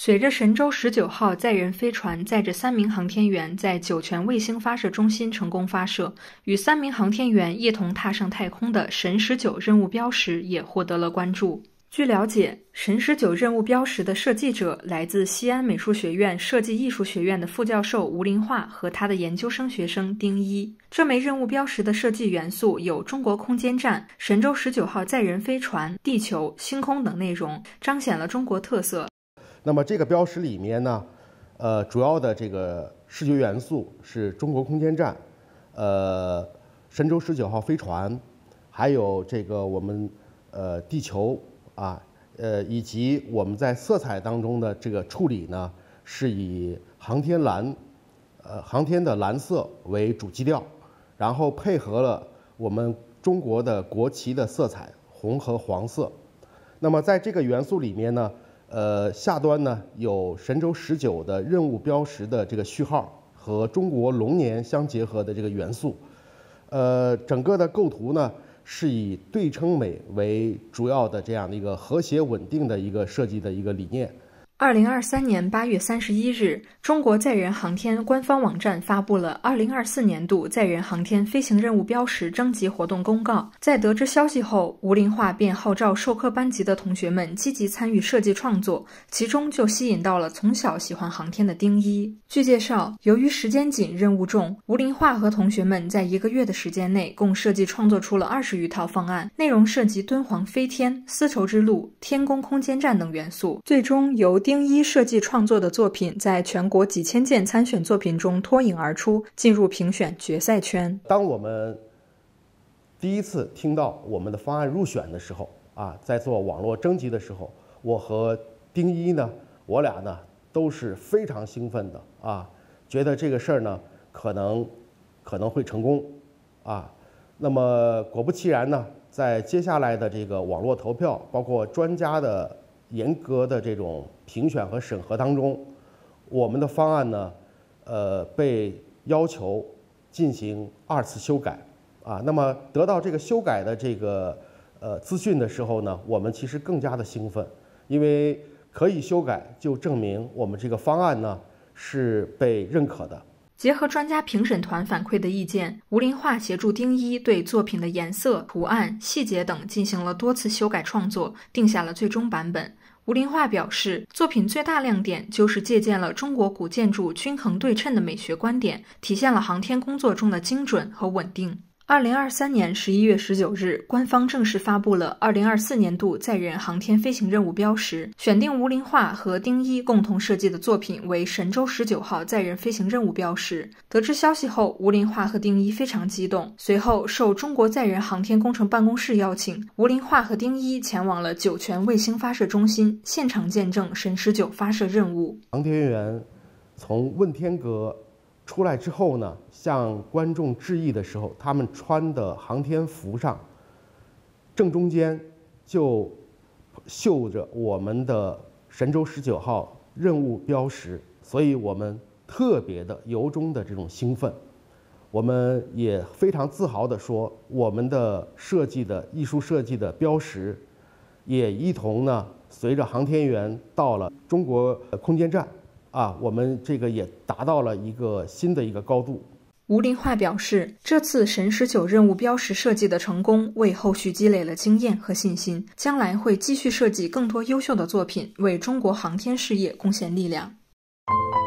随着神舟19号载人飞船载着3名航天员在酒泉卫星发射中心成功发射，与3名航天员一同踏上太空的神19任务标识也获得了关注。据了解，神19任务标识的设计者来自西安美术学院设计艺术学院的副教授吴林化和他的研究生学生丁一。这枚任务标识的设计元素有中国空间站、神舟19号载人飞船、地球、星空等内容，彰显了中国特色。 那么这个标识里面呢，主要的这个视觉元素是中国空间站、神舟19号飞船，还有这个我们地球以及我们在色彩当中的这个处理呢，是以航天的蓝色为主基调，然后配合了我们中国的国旗的色彩红和黄色。那么在这个元素里面呢，下端呢有神舟19的任务标识的这个序号和中国龙年相结合的这个元素，整个的构图呢是以对称美为主要的这样的一个和谐稳定的一个设计的一个理念。 2023年8月31日，中国载人航天官方网站发布了2024年度载人航天飞行任务标识征集活动公告。在得知消息后，吴林化便号召授课班级的同学们积极参与设计创作，其中就吸引到了从小喜欢航天的丁一。据介绍，由于时间紧、任务重，吴林化和同学们在1个月的时间内，共设计创作出了20余套方案，内容涉及敦煌飞天、丝绸之路、天宫空间站等元素，最终由丁一设计创作的作品在全国几千件参选作品中脱颖而出，进入评选决赛圈。 当我们第一次听到我们的方案入选的时候在做网络征集的时候，我和丁一呢，我俩呢都是非常兴奋的觉得这个事儿呢可能会成功那么果不其然呢，在接下来的这个网络投票，包括专家的严格的这种评选和审核当中，我们的方案呢，被要求进行2次修改那么得到这个修改的这个资讯的时候呢，我们其实更加的兴奋，因为可以修改，就证明我们这个方案呢是被认可的。 结合专家评审团反馈的意见，吴林化协助丁一对作品的颜色、图案、细节等进行了多次修改创作，定下了最终版本。吴林化表示，作品最大亮点就是借鉴了中国古建筑均衡对称的美学观点，体现了航天工作中的精准和稳定。2023年11月19日，官方正式发布了2024年度载人航天飞行任务标识，选定吴林化和丁一共同设计的作品为神舟19号载人飞行任务标识。得知消息后，吴林化和丁一非常激动。随后，受中国载人航天工程办公室邀请，吴林化和丁一前往了酒泉卫星发射中心，现场见证神19发射任务。 航天员从问天阁出来之后呢，向观众致意的时候，他们穿的航天服上正中间就绣着我们的神舟19号任务标识，所以我们特别的由衷的这种兴奋。我们也非常自豪地说，我们的艺术设计的标识也一同呢随着航天员到了中国空间站我们这个也达到了一个新的一个高度。 吴林化表示，这次神19任务标识设计的成功，为后续积累了经验和信心，将来会继续设计更多优秀的作品，为中国航天事业贡献力量。